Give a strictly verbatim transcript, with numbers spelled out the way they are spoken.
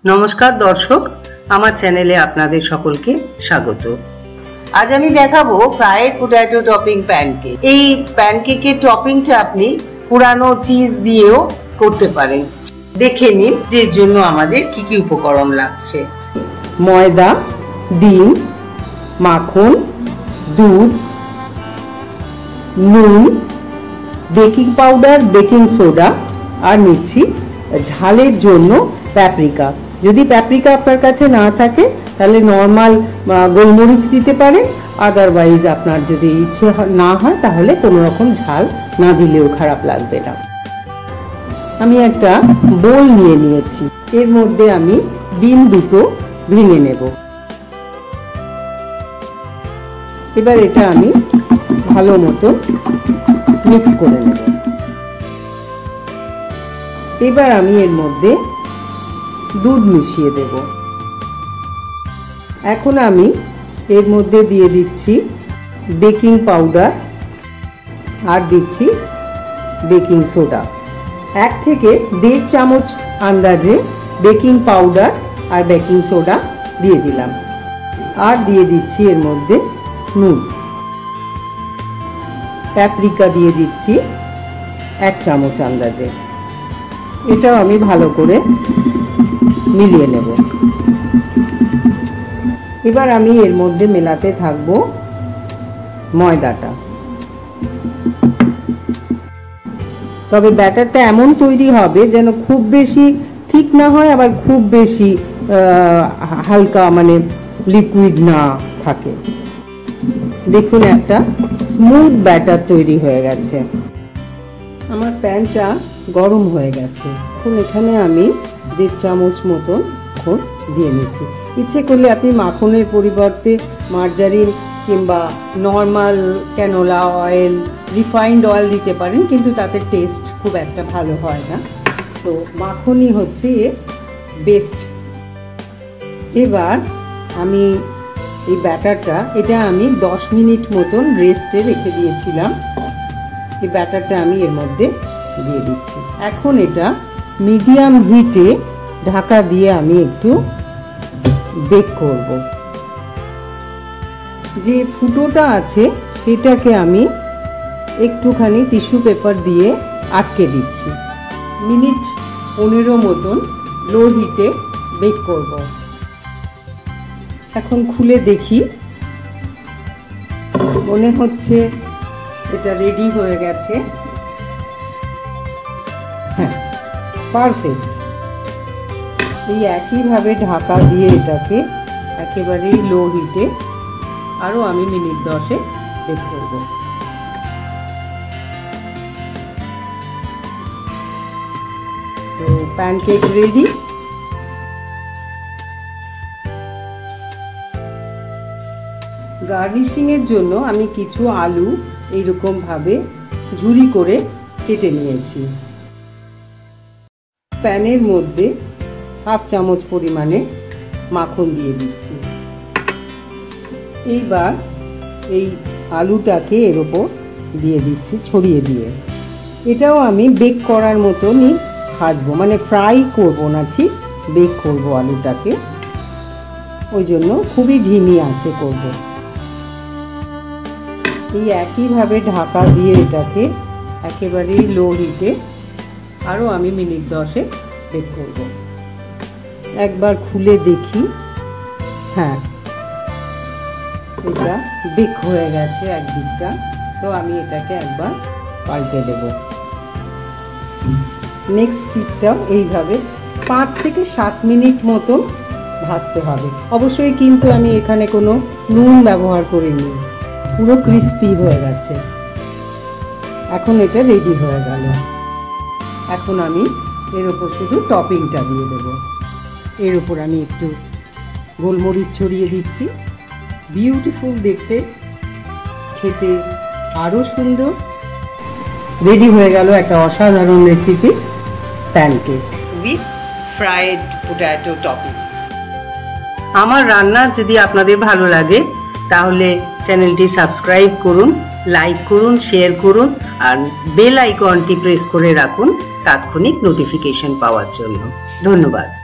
নমস্কার দর্শক, আমার চ্যানেলে আপনাদের সকলকে স্বাগত। আজ আমি দেখাবো ফ্রাইড পটেটো টপিং প্যানকেক। এই প্যানকেকের টপিংটা আপনি পুরানো চিজ দিয়েও করতে পারেন। দেখে নিন যে জন্য আমাদের কি কি উপকরণ লাগছে। ময়দা, ডিম, মাখন, দুধ, নুন, বেকিং পাউডার, বেকিং সোডা আর নিচ্ছি ঝালের জন্য প্যাপ্রিকা। যদি প্যাপ্রিকা আপনার কাছে না থাকে তাহলে নর্মাল গোলমরিচ দিতে পারেন, আদারওয়াইজ আপনার যদি ইচ্ছে না হয় তাহলে কোনো রকম ঝাল না দিলেও খারাপ লাগবে না। আমি একটা বোল নিয়ে নিয়েছি, এর মধ্যে আমি ডিম দুটো ভেঙে নেব। এবার এটা আমি ভালো মতো মিক্স করে নেব। এবার আমি এর মধ্যে দুধ মিশিয়ে দেব। এখন আমি এর মধ্যে দিয়ে দিচ্ছি বেকিং পাউডার আর দিচ্ছি বেকিং সোডা। এক থেকে দেড় চামচ আন্দাজে বেকিং পাউডার আর বেকিং সোডা দিয়ে দিলাম। আর দিয়ে দিচ্ছি এর মধ্যে নুন। প্যাপ্রিকা দিয়ে দিচ্ছি এক চামচ আন্দাজে। এটাও আমি ভালো করে মিলিয়ে নেব। এবার আমি এর মধ্যে মেলাতে থাকব ময়দাটা। তবে ব্যাটারটা এমন তৈরি হবে যেন খুব বেশি ঠিক না হয়, আবার খুব বেশি হালকা মানে লিকুইড না থাকে। দেখুন একটা স্মুথ ব্যাটার তৈরি হয়ে গেছে। আমার প্যানটা গরম হয়ে গেছে। এখন এখানে আমি দেড় চামচ মতন মাখন দিয়ে নিচ্ছি। ইচ্ছে করলে আপনি মাখনের পরিবর্তে মার্জারিন কিংবা normal canola oil, refined oil দিতে পারেন, কিন্তু তাতে টেস্ট খুব একটা ভালো হয় না। তো মাখনই হচ্ছে এর বেস্ট। এবার আমি এই ব্যাটারটা, এটা আমি দশ মিনিট মতন রেস্টে রেখে দিয়েছিলাম। এই ব্যাটারটা আমি এর মধ্যে দিয়ে দিচ্ছি। এখন এটা মিডিয়াম হিটে ঢাকা দিয়ে আমি একটু বেক করব। যে ফুটোটা আছে সেটাকে আমি একটুখানি টিস্যু পেপার দিয়ে আটকে দিচ্ছি। মিনিট পনেরো মতন লো হিটে বেক করব। এখন খুলে দেখি, মনে হচ্ছে এটা রেডি হয়ে গেছে। হ্যাঁ, পারফেক্ট। এই একইভাবে ঢাকা দিয়ে এটাকে একেবারেই লো হিটে আরও আমি মিনিট দশে বেক করব। তো প্যানকেক রেডি। গার্নিশিং এর জন্য আমি কিছু আলু এইরকম ভাবে ঝুরি করে কেটে নিয়েছি। প্যানের মধ্যে হাফ চামচ পরিমাণে মাখন দিয়ে দিচ্ছি। এইবার এই আলুটাকে এর ওপর দিয়ে দিচ্ছি ছড়িয়ে দিয়ে। এটাও আমি বেক করার মতনই ভাজবো, মানে ফ্রাই করব না, ঠিক বেক করব আলুটাকে। ওই জন্য খুবই ধিমি আঁচে করব। এই একইভাবে ঢাকা দিয়ে এটাকে একেবারেই লো হিটে আরও আমি মিনিট দশে বেক করব। একবার খুলে দেখি, হ্যাঁ এটা বেক হয়ে গেছে একদিকটা। তো আমি এটাকে একবার পাল্টে দেব। নেক্সট পিঠটাও এইভাবে পাঁচ থেকে সাত মিনিট মতন ভাজতে হবে। অবশ্যই কিন্তু আমি এখানে কোনো নুন ব্যবহার করিনি। পুরো ক্রিস্পি হয়ে গেছে। এখন এটা রেডি হয়ে গেল। এখন আমি এর উপর শুধু টপিংটা দিয়ে দেব। এর উপর আমি একটু গোলমরিচ ছড়িয়ে দিচ্ছি। বিউটিফুল দেখতে, খেতে আরও সুন্দর। রেডি হয়ে গেল একটা অসাধারণ recipe, pancake with fried potato toppings. আমার রান্না যদি আপনাদের ভালো লাগে তাহলে চ্যানেলটি সাবস্ক্রাইব করুন, লাইক করুন, শেয়ার করুন আর বেল আইকনটি প্রেস করে রাখুন তাৎক্ষণিক নোটিফিকেশন পাওয়ার জন্য। ধন্যবাদ।